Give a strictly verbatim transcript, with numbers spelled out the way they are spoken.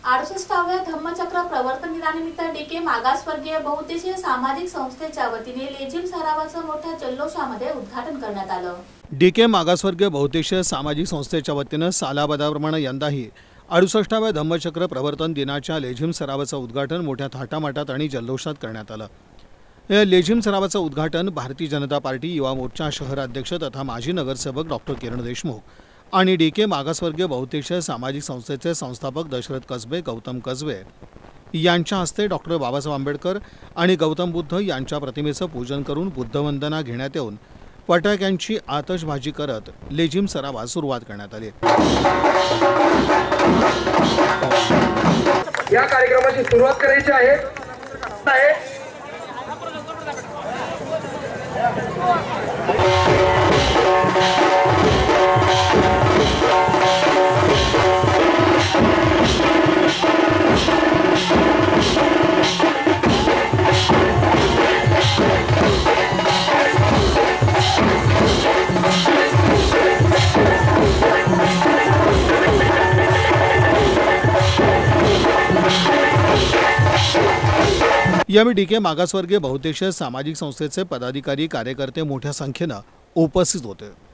अडुसष्टाव्या धम्मचक्र प्रवर्तन दिनानिमित्त डीके मागासवर्गीय बहुउद्देशीय सामाजिक संस्थेच्या वतीने लेझिम सरावाचं मोठ्या जल्लोषामध्ये उद्घाटन करण्यात आलं। डीके मागासवर्गीय बहुउद्देशीय सामाजिक संस्थेच्या वतीने सालाबादाप्रमाणे यंदाही अडुसष्टाव्या धम्मचक्र प्रवर्तन दिनाच्या लेझिम सरावाचं उद्घाटन मोठ्या थाटामाटात आणि जल्लोषात करण्यात आलं। या लेझिम सरावाचं उद्घाटन भारतीय जनता पार्टी युवा मोर्चा शहर अध्यक्ष तथा माजी नगरसेवक डॉक्टर किरण देशमुख आणि डीके मागासवर्गीय बहुउद्देशीय सामाजिक संस्थेचे संस्थापक दशरथ कसबे गौतम कसबे यांच्या हस्ते डॉक्टर बाबासाहेब आंबेडकर आणि गौतम बुद्ध यांच्या प्रतिमेचं पूजन करून बुद्धवंदना घेण्यात येऊन फटाक्यांची आतषबाजी करत लेझिम सरावास सुरुवात करण्यात आली। या कार्यक्रमाची सुरुवात करायची आहे। यावेळी डीके मागासवर्गीय बहुउद्देशीय सामाजिक संस्थेचे पदाधिकारी कार्यकर्ते मोठ्या संख्येने उपस्थित होते।